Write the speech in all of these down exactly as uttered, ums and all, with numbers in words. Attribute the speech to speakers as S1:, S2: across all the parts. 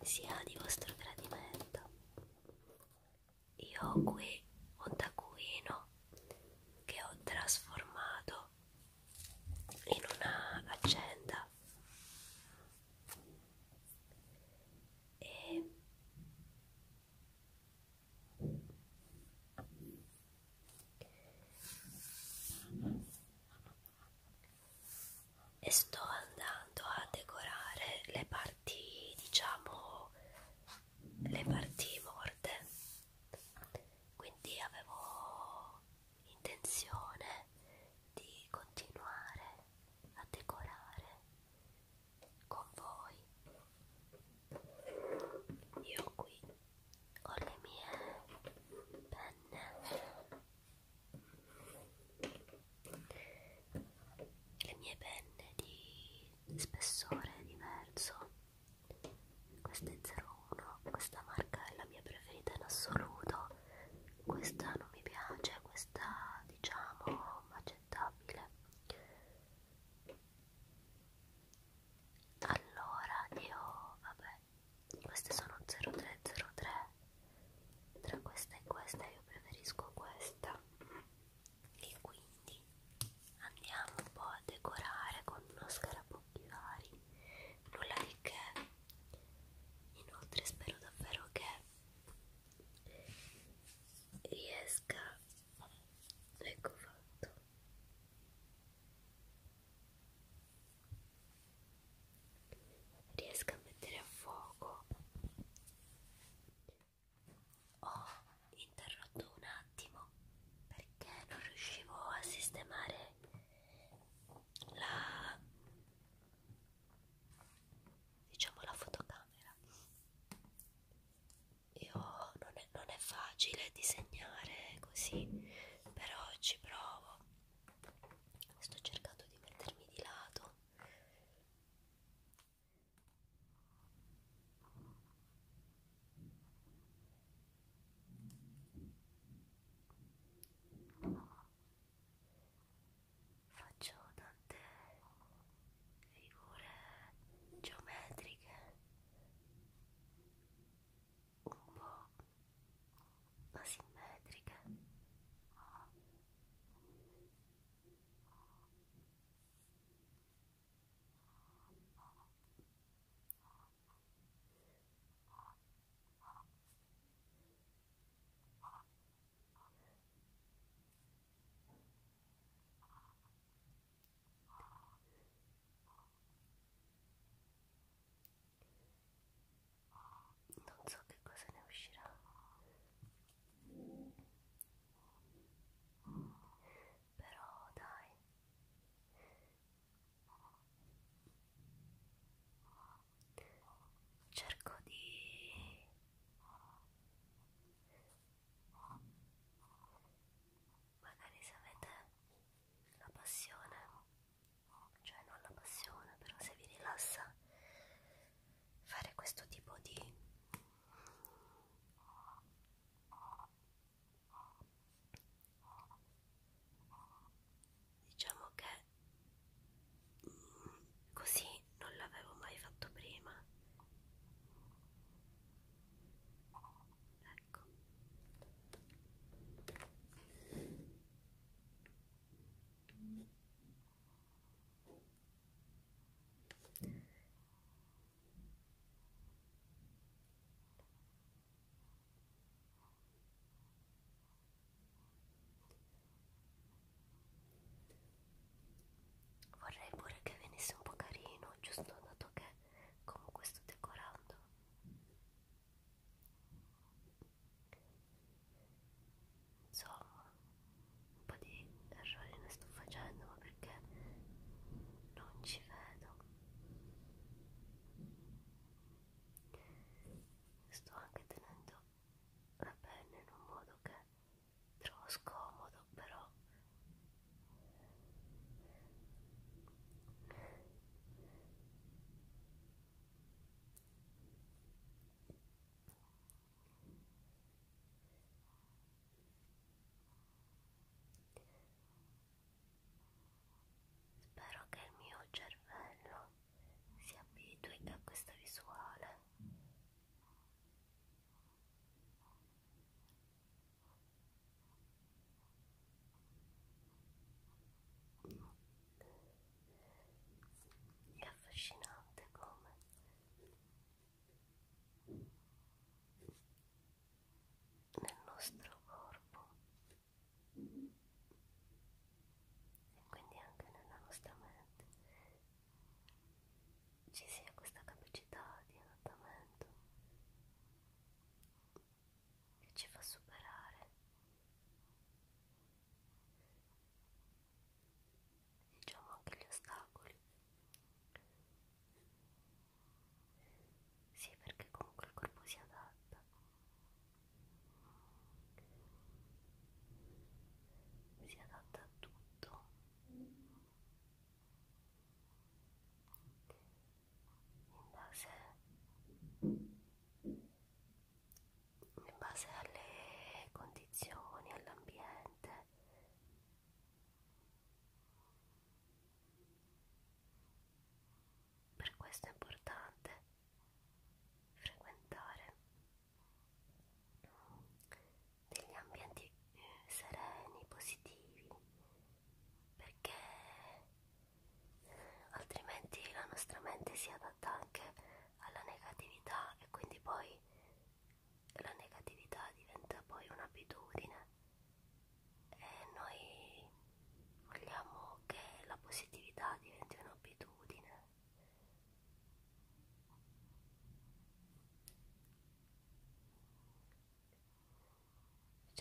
S1: sia di vostro gradimento. Io ho qui un taccuino che ho trasformato in una agenda e e sto andando a decorare le parti, diciamo, le parti morte. Quindi avevo intenzione di continuare a decorare con voi. Io qui ho le mie penne, le mie penne di spessore diverso. Questa è zero uno, questa marca è la mia preferita in assoluto. Questa non mi piace, questa diciamo accettabile. Allora io, vabbè, queste sono zero tre zero tre. Tra questa e questa io preferisco questa. E quindi andiamo un po' a decorare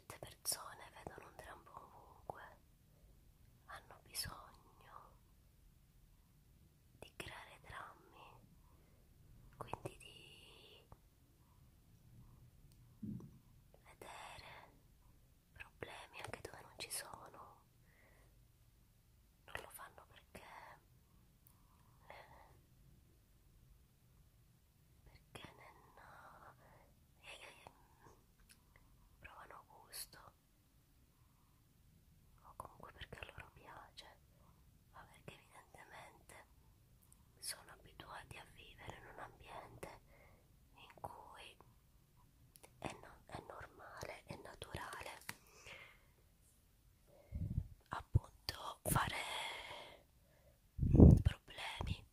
S1: certe persone vedono un drammo ovunque, hanno bisogno di creare drammi, quindi di vedere problemi anche dove non ci sono. Non lo fanno perché eh, perché non, eh, provano gusto o comunque perché a loro piace, ma perché evidentemente sono abituati a vivere in un ambiente in cui è, no- è normale, è naturale appunto fare problemi.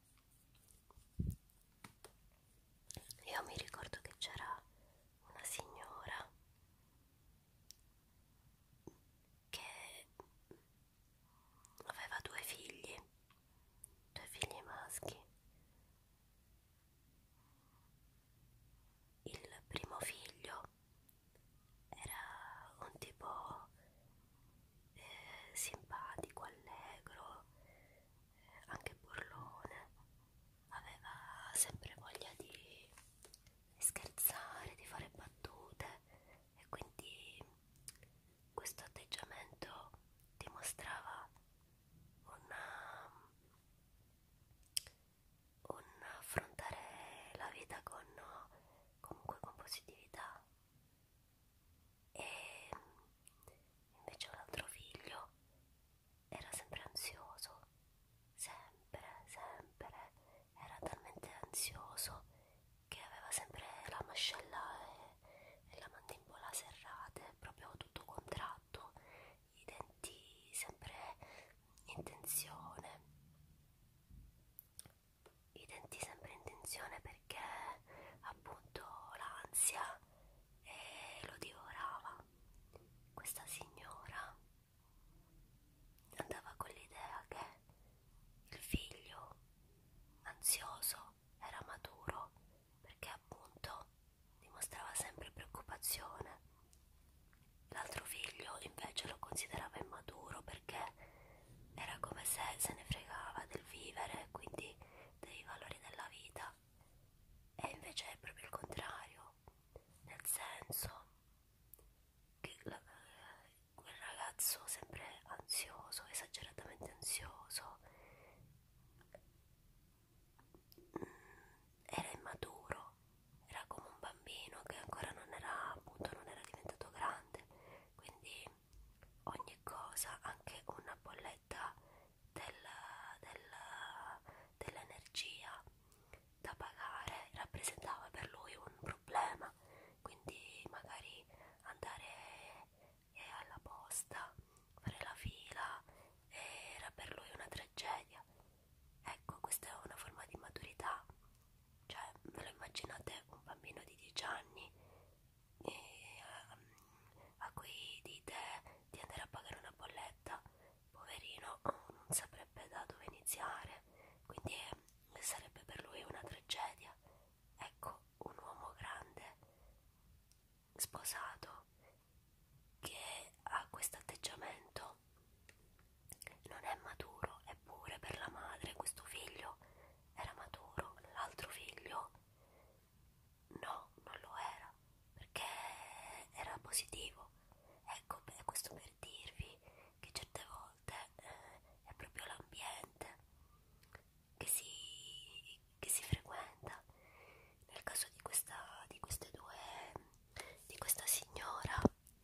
S1: Io mi ricordo che c'era una signora che aveva due figli, due figli maschi. Il primo figlio era un tipo eh, simpatico, allegro, eh, anche burlone, aveva sempre voglia di, di scherzare, di fare battute e quindi questo atteggiamento dimostrava una, un affrontare la vita con comunque con positività. E invece un altro figlio era sempre ansioso, sempre, sempre, era talmente ansioso che aveva sempre la mascella e, e la mandibola serrate, proprio tutto contratto, i denti sempre in tensione, i denti sempre in tensione perché appunto l'ansia e lo divorava. Questa signora andava con l'idea che il figlio ansioso era maturo perché appunto dimostrava sempre preoccupazione. L'altro figlio invece lo considerava immaturo perché era come se se ne fregava del vivere, quindi dei valori della vita. E invece è proprio il contrario, nel senso che la, quel ragazzo sempre ansioso, esageratamente ansioso, era immaturo, era come un bambino che ancora non era, appunto, non era diventato grande, quindi ogni cosa, anche una bolletta del, del, dell'energia da pagare rappresentava per lui un problema, quindi magari andare eh, alla posta, fare la fila era per lui una tragedia. Ecco, questa è una forma di maturità, cioè ve lo immaginate un bambino di dieci anni e, um, a cui dite di andare a pagare una bolletta, poverino, oh, non saprebbe da dove iniziare, quindi eh, sarebbe per lui una tragedia. Ecco, un uomo grande, sposato, che ha questo atteggiamento non è maturo, eppure per la madre questo figlio era maturo, l'altro figlio no, non lo era, perché era positivo. Ecco, beh, questo per dirvi che certe volte eh, è proprio l'ambiente che si, che si frequenta. Nel caso di questa, di queste due, di questa signora,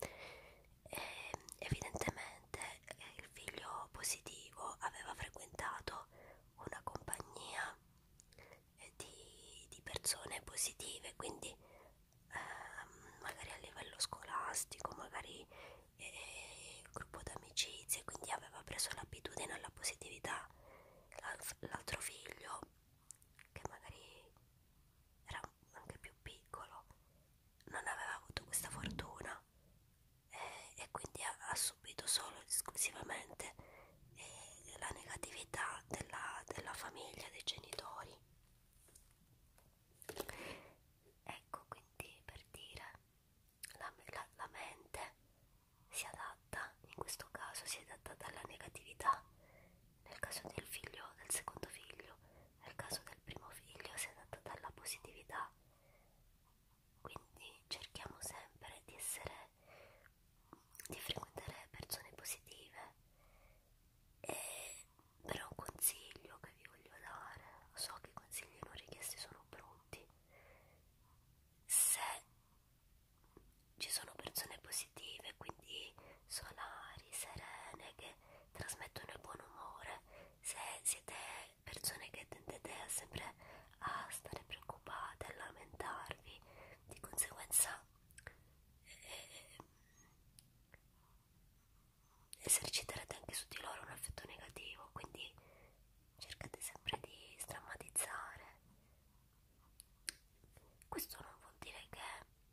S1: eh, evidentemente eh, il figlio positivo aveva frequentato una compagnia eh, di, di persone positive, quindi ehm, magari a livello scolastico, magari eh, gruppo d'amicizie, quindi aveva preso l'abitudine alla positività. L'altro figlio, che magari era anche più piccolo, non aveva avuto questa fortuna e, e quindi ha, ha subito solo ed esclusivamente eh, la negatività della, della famiglia, dei genitori. Ecco, quindi per dire la, la, la mente questo non vuol dire che,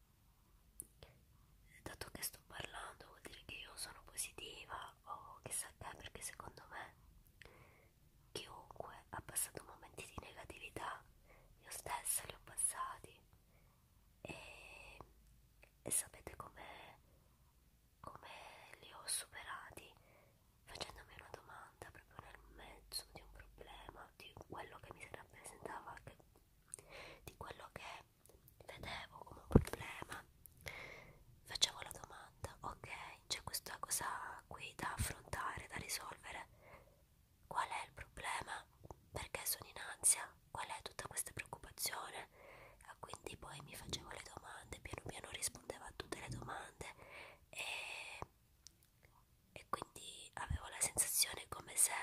S1: dato che sto parlando, vuol dire che io sono positiva o chissà che, perché secondo me chiunque ha passato momenti di negatività, io stessa li ho passati, e, e sapete come come li ho superati? Facendomi una domanda proprio nel mezzo di un problema, di quello che mi si rappresentava, che, di quello che vedevo come un problema. Facevo la domanda: ok, c'è questa cosa qui da affrontare, da risolvere, qual è il problema? Perché sono in ansia? Qual è tutta questa preoccupazione? E quindi poi mi facevo le domande, piano piano rispondevo a tutte le domande, e, e quindi avevo la sensazione come se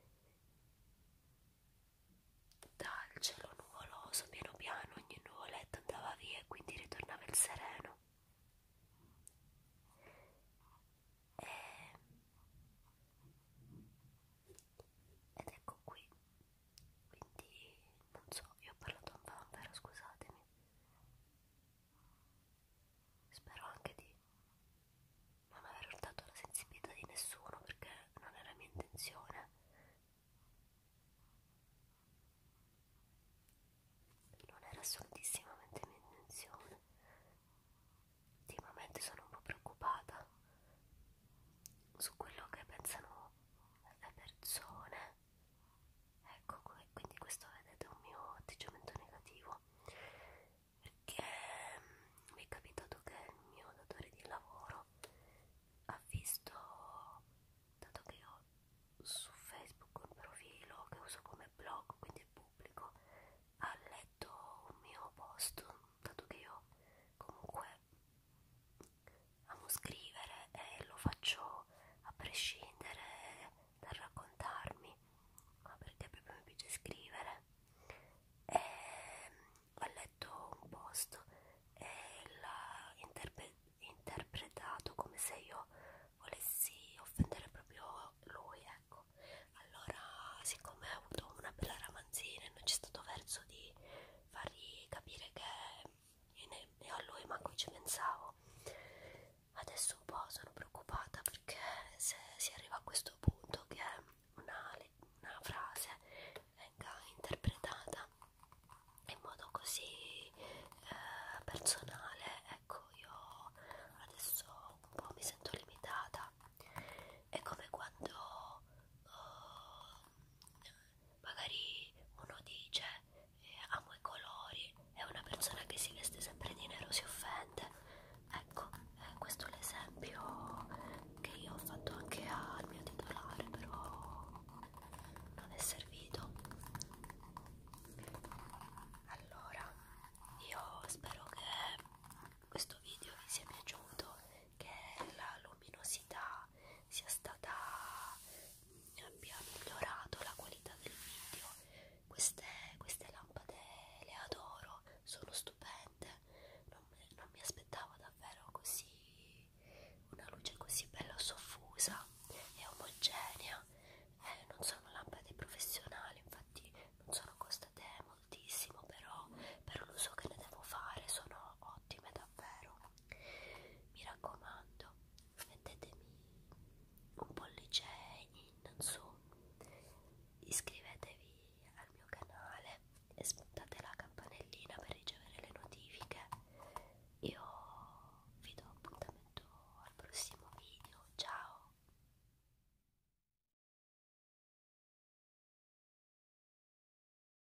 S1: dal cielo nuvoloso piano piano ogni nuvoletta andava via e quindi ritornava il sereno. E, ed ecco qui, quindi non so, io ho parlato un po', vero? Scusatemi. Spero anche di non aver urtato la sensibilità di nessuno, perché non era mia intenzione. Non era assolutissimamente mia intenzione. Ultimamente sono un po' preoccupata su quello che pensano le persone. Ecco, quindi questo, vedete, è un mio atteggiamento negativo, perché mm, mi è capitato che il mio datore di lavoro ha visto, dato che io ho su Facebook un profilo che uso come blog, quindi è pubblico, ha letto un mio post, dato che io comunque amo scrivere e lo faccio a prescindere dal raccontarmi, ma perché proprio mi piace scrivere. E ho letto un post e l'ha interpe- interpretato come se io volessi offendere proprio lui, ecco. Allora, siccome ho avuto una bella ramanzina e non c'è stato verso di fargli capire che io ne, io a lui manco ci pensavo, adesso un po' sono preoccupata, perché se si arriva a questo punto che una, una frase venga interpretata in modo così eh, personale